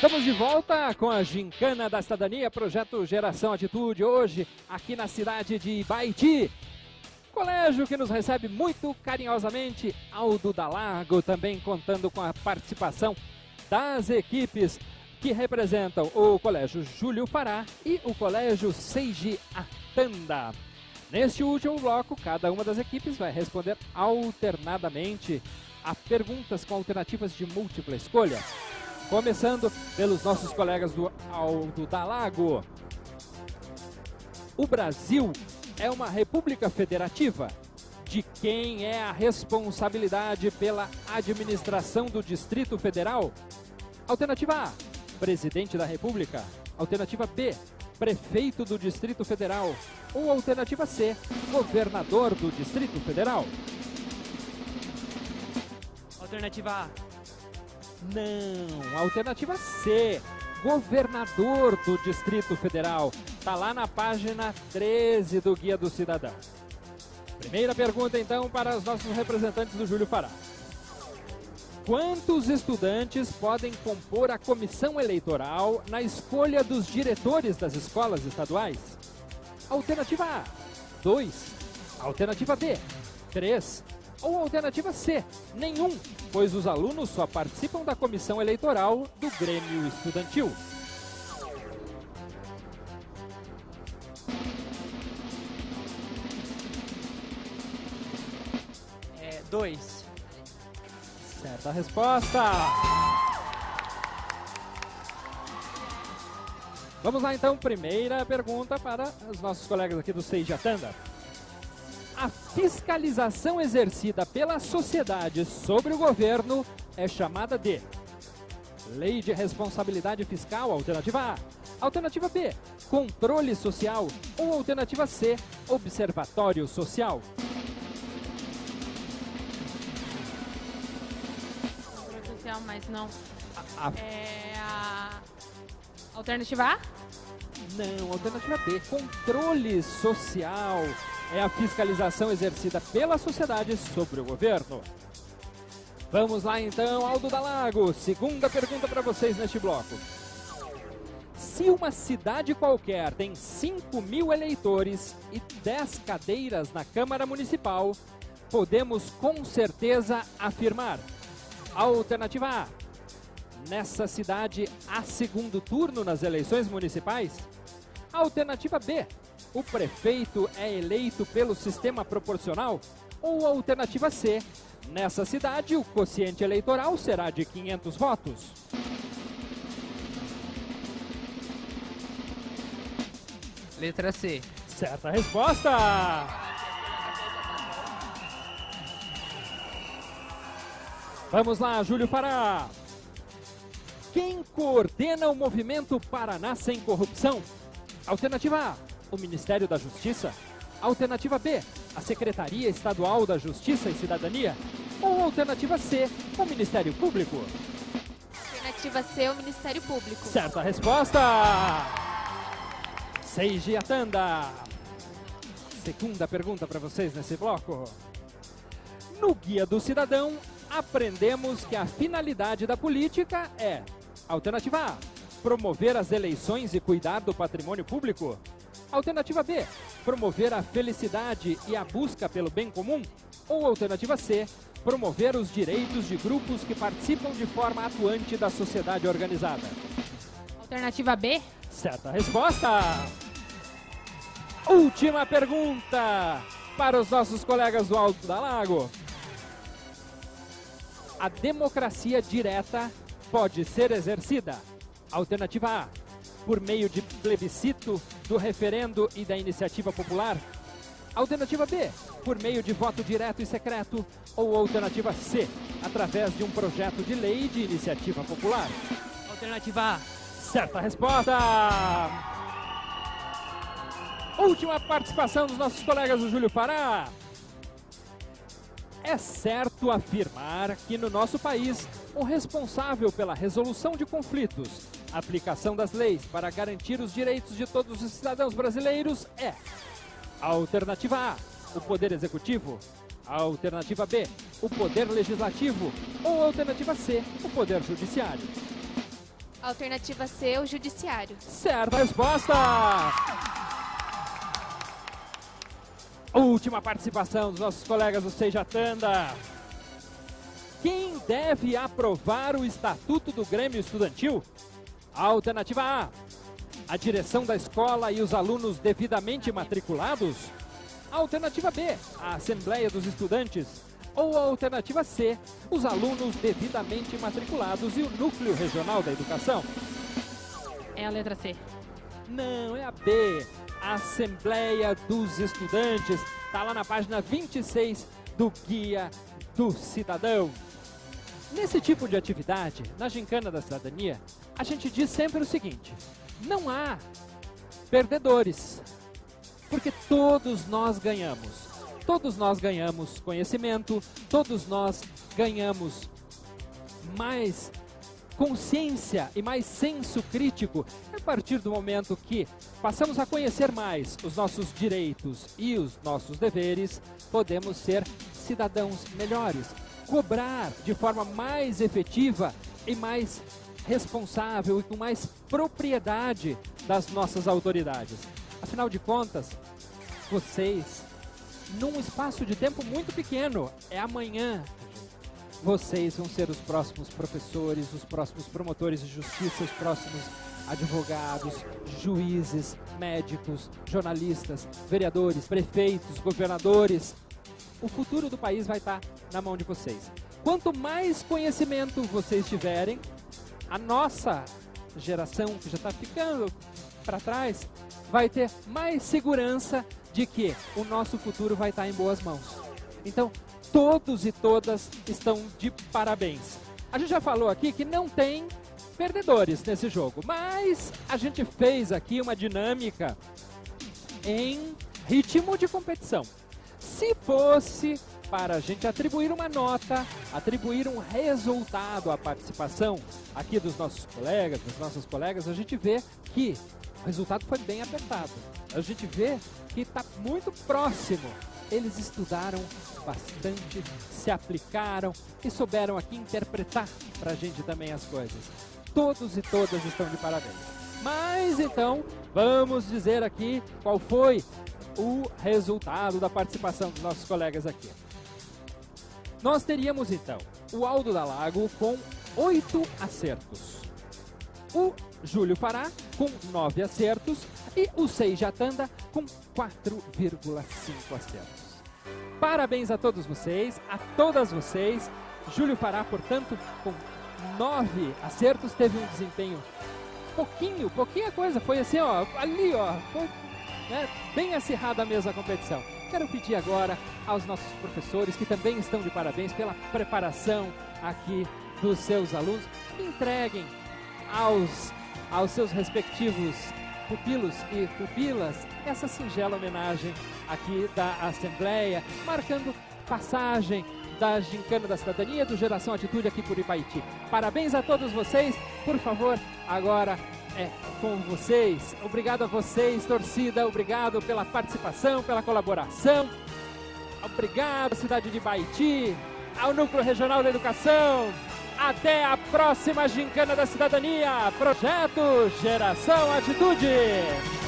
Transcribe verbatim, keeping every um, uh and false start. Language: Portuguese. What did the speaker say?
Estamos de volta com a Gincana da Cidadania, projeto Geração Atitude, hoje aqui na cidade de Ibaiti. Colégio que nos recebe muito carinhosamente, Aldo da Lago, também contando com a participação das equipes que representam o Colégio Júlio Pará e o Colégio Seiji Atanda. Neste último bloco, cada uma das equipes vai responder alternadamente a perguntas com alternativas de múltipla escolha. Começando pelos nossos colegas do Aldo da Lago. O Brasil é uma república federativa. De quem é a responsabilidade pela administração do Distrito Federal? Alternativa A, Presidente da República. Alternativa B, Prefeito do Distrito Federal. Ou alternativa C, Governador do Distrito Federal. Alternativa A. Não, alternativa C, Governador do Distrito Federal. Está lá na página treze do Guia do Cidadão. Primeira pergunta, então, para os nossos representantes do Júlio Pará. Quantos estudantes podem compor a comissão eleitoral na escolha dos diretores das escolas estaduais? Alternativa A, dois. Alternativa B, três. Ou alternativa C, nenhum, pois os alunos só participam da comissão eleitoral do Grêmio Estudantil. É, dois. Certa resposta. Vamos lá então, primeira pergunta para os nossos colegas aqui do Seiji Atanda. A fiscalização exercida pela sociedade sobre o governo é chamada de Lei de Responsabilidade Fiscal, alternativa A. Alternativa B, Controle Social. Ou alternativa C, Observatório Social. Controle Social, mas não. A, a... É a alternativa A? Não, alternativa B, Controle Social. É a fiscalização exercida pela sociedade sobre o governo. Vamos lá então, Aldo da Lago. Segunda pergunta para vocês neste bloco. Se uma cidade qualquer tem cinco mil eleitores e dez cadeiras na Câmara Municipal, podemos com certeza afirmar. Alternativa A. Nessa cidade há segundo turno nas eleições municipais? Alternativa B. O prefeito é eleito pelo sistema proporcional? Ou alternativa C, nessa cidade o quociente eleitoral será de quinhentos votos? Letra C. Certa resposta! Vamos lá, Júlio Pará. Quem coordena o movimento Paraná Sem Corrupção? Alternativa A, o Ministério da Justiça. Alternativa B, a Secretaria Estadual da Justiça e Cidadania. Ou alternativa C, o Ministério Público. Alternativa C, o Ministério Público. Certa resposta! Seiji Atanda. Segunda pergunta para vocês nesse bloco. No Guia do Cidadão, aprendemos que a finalidade da política é: alternativa A, promover as eleições e cuidar do patrimônio público. Alternativa B, promover a felicidade e a busca pelo bem comum. Ou alternativa C, promover os direitos de grupos que participam de forma atuante da sociedade organizada. Alternativa B? Certa resposta! Última pergunta para os nossos colegas do Alto da Lago. A democracia direta pode ser exercida? Alternativa A, por meio de plebiscito, do referendo e da iniciativa popular. Alternativa B, por meio de voto direto e secreto. Ou alternativa C, através de um projeto de lei de iniciativa popular. Alternativa A. Certa resposta! Última participação dos nossos colegas do Júlio Pará. É certo afirmar que no nosso país, o responsável pela resolução de conflitos, aplicação das leis para garantir os direitos de todos os cidadãos brasileiros é: alternativa A, o Poder Executivo. Alternativa B, o Poder Legislativo. Ou alternativa C, o Poder Judiciário. Alternativa C, o judiciário. Certa resposta! Última participação dos nossos colegas do Seja Tanda. Quem deve aprovar o Estatuto do Grêmio Estudantil? Alternativa A, a direção da escola e os alunos devidamente matriculados? Alternativa B, a Assembleia dos Estudantes? Ou a alternativa C, os alunos devidamente matriculados e o Núcleo Regional da Educação? É a letra C. Não, é a B, a Assembleia dos Estudantes. Está lá na página vinte e seis do Guia do Cidadão. Nesse tipo de atividade, na Gincana da Cidadania, a gente diz sempre o seguinte: não há perdedores, porque todos nós ganhamos. Todos nós ganhamos conhecimento, todos nós ganhamos mais consciência e mais senso crítico a partir do momento que passamos a conhecer mais os nossos direitos e os nossos deveres, podemos ser cidadãos melhores, cobrar de forma mais efetiva e mais responsável e com mais propriedade das nossas autoridades. Afinal de contas, vocês, num espaço de tempo muito pequeno, é amanhã, vocês vão ser os próximos professores, os próximos promotores de justiça, os próximos advogados, juízes, médicos, jornalistas, vereadores, prefeitos, governadores. O futuro do país vai estar na mão de vocês. Quanto mais conhecimento vocês tiverem, a nossa geração, que já está ficando para trás, vai ter mais segurança de que o nosso futuro vai estar em boas mãos. Então, todos e todas estão de parabéns. A gente já falou aqui que não tem perdedores nesse jogo, mas a gente fez aqui uma dinâmica em ritmo de competição. Se fosse para a gente atribuir uma nota, atribuir um resultado à participação aqui dos nossos colegas, das nossas colegas, a gente vê que o resultado foi bem apertado. A gente vê que está muito próximo. Eles estudaram bastante, se aplicaram e souberam aqui interpretar para a gente também as coisas. Todos e todas estão de parabéns. Mas então, vamos dizer aqui qual foi o resultado da participação dos nossos colegas aqui. Nós teríamos então o Aldo Dalago com oito acertos, o Júlio Pará com nove acertos e o Seja Tanda com quatro vírgula cinco acertos. Parabéns a todos vocês, a todas vocês. Júlio Pará, portanto, com nove acertos, teve um desempenho pouquinho, pouquinha coisa, foi assim, ó, ali, ó, foi, né, bem acirrada mesmo a competição. Quero pedir agora aos nossos professores, que também estão de parabéns pela preparação aqui dos seus alunos, que entreguem aos, aos seus respectivos pupilos e pupilas essa singela homenagem aqui da Assembleia, marcando passagem da Gincana da Cidadania do Geração Atitude aqui por Ibaiti. Parabéns a todos vocês, por favor, agora é com vocês. Obrigado a vocês, torcida, obrigado pela participação, pela colaboração. Obrigado, cidade de Ibaiti, ao Núcleo Regional da Educação. Até a próxima Gincana da Cidadania, projeto Geração Atitude.